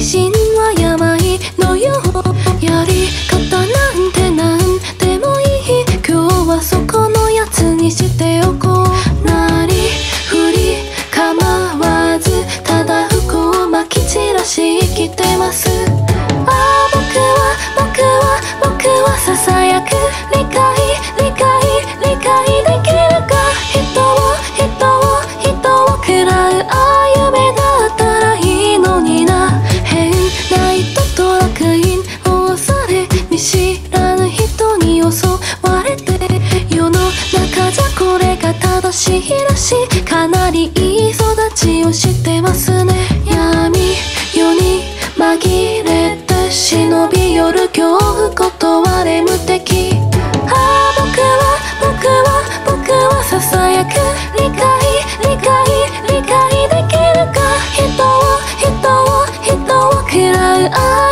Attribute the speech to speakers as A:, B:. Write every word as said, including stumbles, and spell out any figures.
A: 心は病のよう。やり方なんてなんでもいい。今日はそこのやつにしておこう。なりふり構わず、ただ服をまき散らし生きてます。ああ僕は僕は僕はささやく。理解理解理解できるか。人を人を人を食らう。ああ夢だったらいいのにな。変な糸と楽園を押され、見知らぬ人に襲われて、世の中じゃこれが正しいらしい。かなりいい育ちをしてますね。闇夜に紛れて忍び寄る恐怖、断れ無敵。ああ僕は僕は僕はささやく。理解理解理解できるか。人を人を人を食らう。ああ